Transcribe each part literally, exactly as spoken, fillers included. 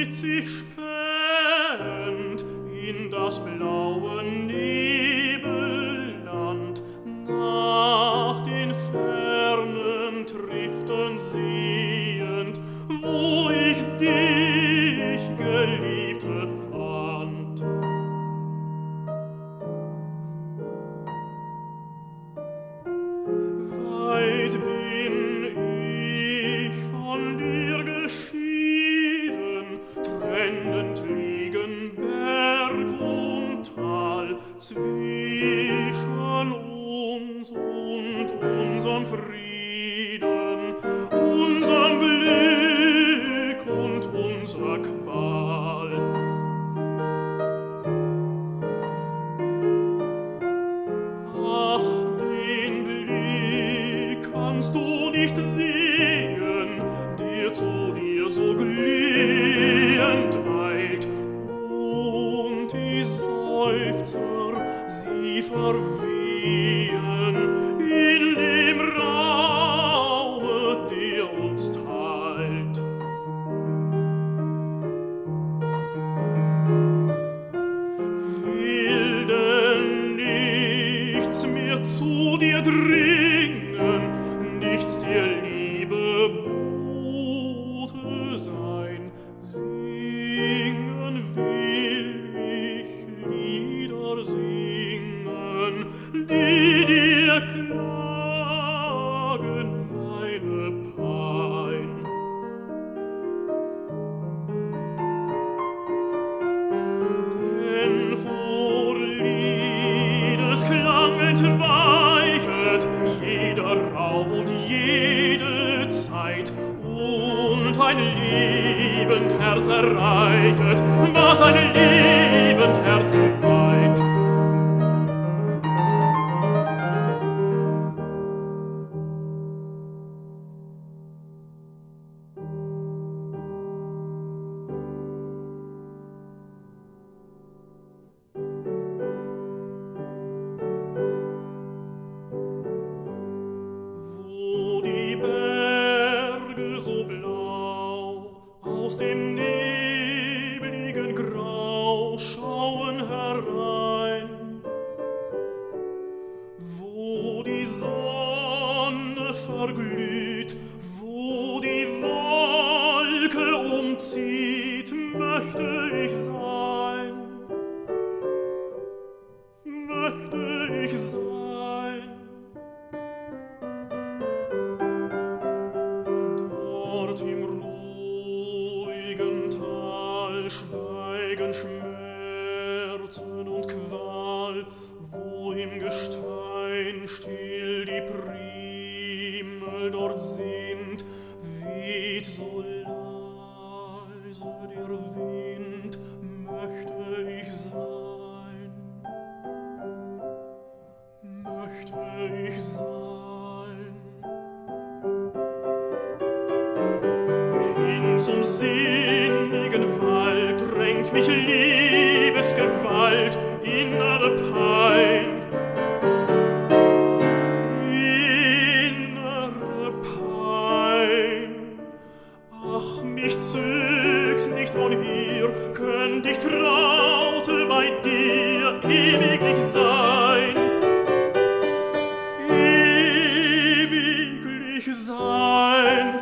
zieht sich spähend in das blaue Nebelland, nach den fernen Triften sehend, wo ich dich, Geliebte, fand. Weit bin ich von dir geschieden, trennend liegen Berg und Tal, zwischen uns und unserem Frieden, unserem Glück und unserer Qual. Ach, den Blick kannst du nicht sehen, der zu dir so glühend eilt, und die Seufzer, sie verwehen in dem Raume, der uns teilt. Will denn nichts mehr zu dir dringen, nichts dir Liebe Bote sein, singen will ich Lieder singen, die dir klagen meine Pein. Denn vor Liedesklang entweichet jeder Raum und jede Zeit, und ein liebend Herz erreichet, was ein liebend Herz geweiht. Wo die Berge so blau aus dem nebligen Grau schauen herein, wo die Sonne verglüht, wo die Wolke umzieht, möchte ich sein, möchte ich sein. Dort im ruhigen Tal schweigen Schmerzen und Qual, wo im Gestein still die Primel dort sind, weht so leise der Wind, möchte ich sein, möchte ich sein. Hin zum sinnigen Wald drängt mich Liebesgewalt, innere Pein, innere Pein. Ach, mich zög's nicht von hier, könnt ich traute bei dir ewiglich sein, ewiglich sein.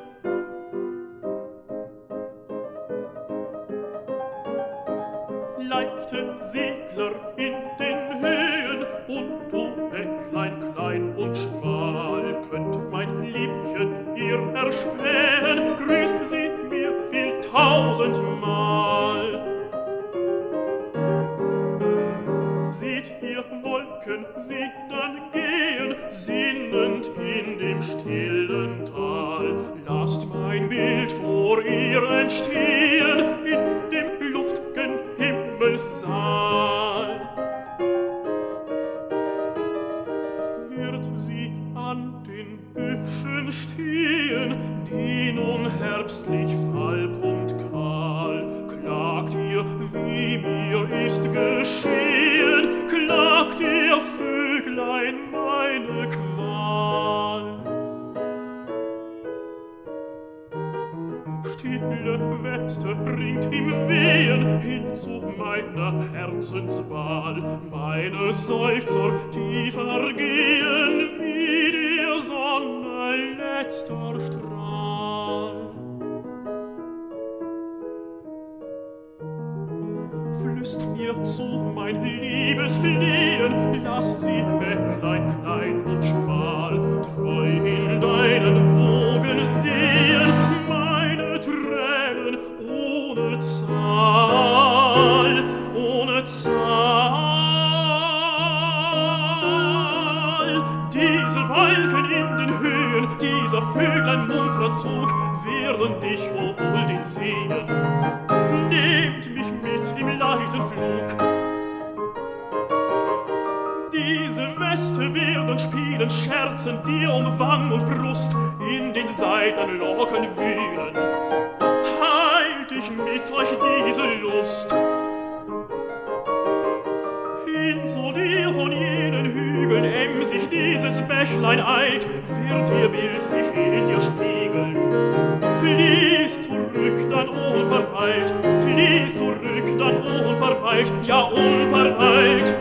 Leichte Segler in den Höhen, und du Bächlein klein und schmal, könnt mein Liebchen ihr erspähen, grüßt sie mir viel tausendmal. Seht ihr Wolken sie dann gehen, sinnend in dem stillen Tal, lasst mein Bild vor ihr entstehen in dem luft'gen Himmelssaal. Wird sie an den Büschen stehen, die nun herbstlich falb und kahl, klagt ihr, wie mir ist geschehen, klagt ihr, Vöglein, meine Qual. Stille Welt Liebste bringt ihm Wehen hin zu meiner Herzenswahl. Meine Seufzer, die vergehen wie der Sonne letzter Strahl. Flüst mir zu, mein liebes Flehen, lass sie Bächlein klein und schmal, treu in deinen Wogen sehen, meine Tränen ohne Zahl, ohne Zahl. Diese Wolken in den Höhen, dieser Vöglein munterer Zug, werden dich wohl den sehen. Nehmt mich mit im leichten Flug. Diese Weste werden spielen, scherzen dir um Wang und Brust, in den seidenen Locken wühlen. Teilt ich mit euch diese Lust. Hin zu dir von jenen Hügeln emsig dieses Bächlein eilt, wird ihr Bild sich in dir spiegeln. Fließ zurück, dann unverweilt, fließ zurück, dann unverweilt, ja unverweilt.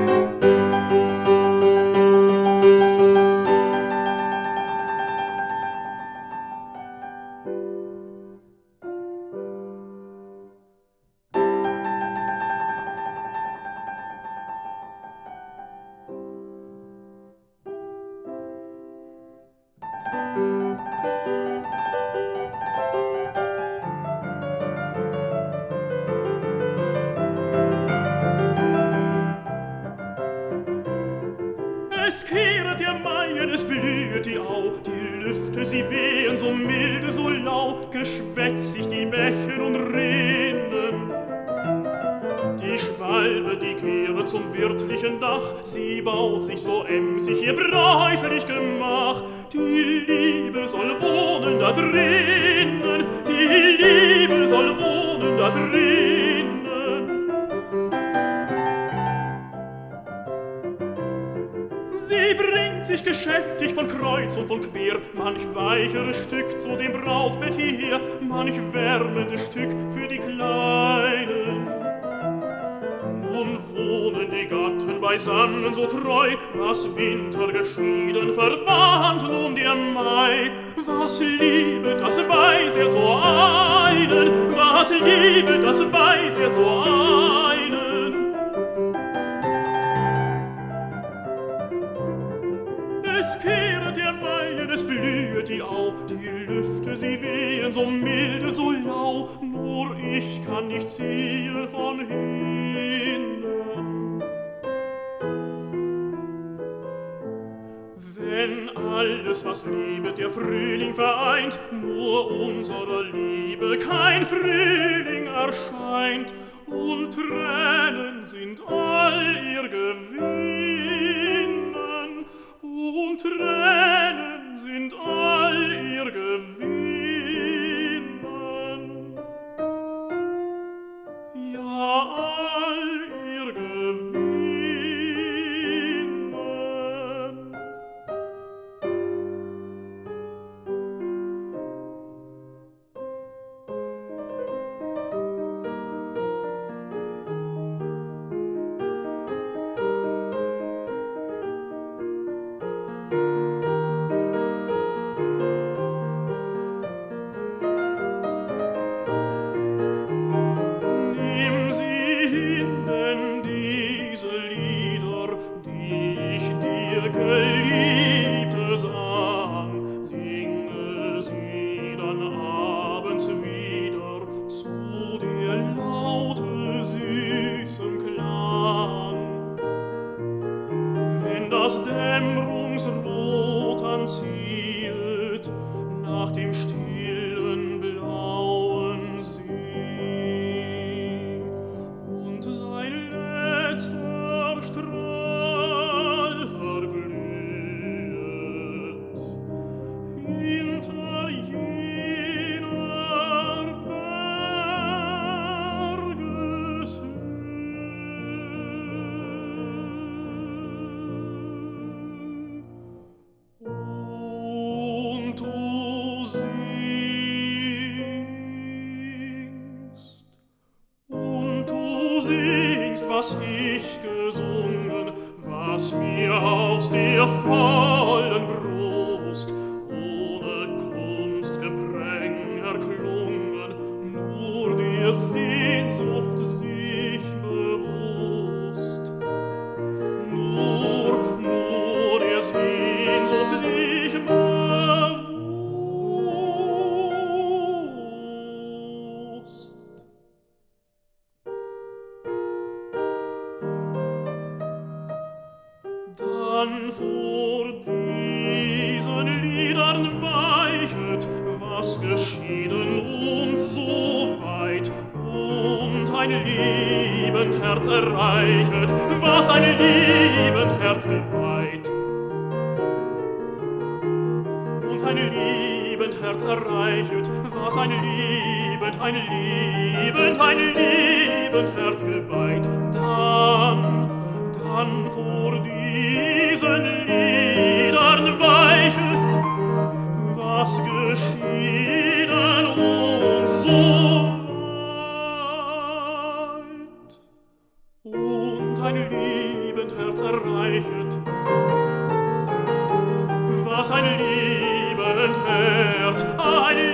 Es kehret der Maien, es blühet die Au, die Lüfte, sie wehen so milde, so lau, geschwätzig die Bächen und Rinnen. Die Schwalbe, die kehret zum wirtlichen Dach, sie baut sich so emsig ihr bräutlich Gemach. Die Liebe soll wohnen da drinnen, die Liebe soll wohnen da drinnen. Sie bringt sich geschäftig von Kreuz und von Quer, manch weicheres Stück zu dem Brautbett hier, manch wärmendes Stück für die Kleinen. Nun wohnen die Gatten beisammen so treu, was Winter geschieden verband nun der Mai. Was Liebe, das weiß er zu einen, was Liebe, das weiß er zu einen. Es kehret der Maien, es blühet die Au, die Lüfte, sie wehen so milde, so lau, nur ich kann nicht ziehen von hinnen. Wenn alles, was liebet, der Frühling vereint, nur unserer Liebe kein Frühling erscheint, und Tränen sind all ihr Gewinnen, und Tränen sind all ihr Gewinnen, ja all ihr Gewinnen. Geliebte sang, singe sie dann abends wieder zu der laute süßem Klang. Wenn das Dämmerungsrot anziehet nach dem stillen blauen See und sein letzter Strahl verglüht hinter jener Bergeshöhe. Und du siehst was ich gesungen, was mir aus der vollen Brust ohne Kunstgepränge erklungen, nur der Sehnsucht sich bewusst. Nur, nur der Sehnsucht sich bewusst. Dann vor diesen Liedern weichet, was geschieden uns so weit, und ein liebend Herz erreichet, was ein liebend Herz geweiht. Und ein liebend Herz erreichet, was ein liebend, ein liebend, ein liebend Herz geweiht. Dann, dann vor diesen Liedern weichet, was geschieden uns so weit, und ein liebend Herz erreichet, was ein liebend Herz, ein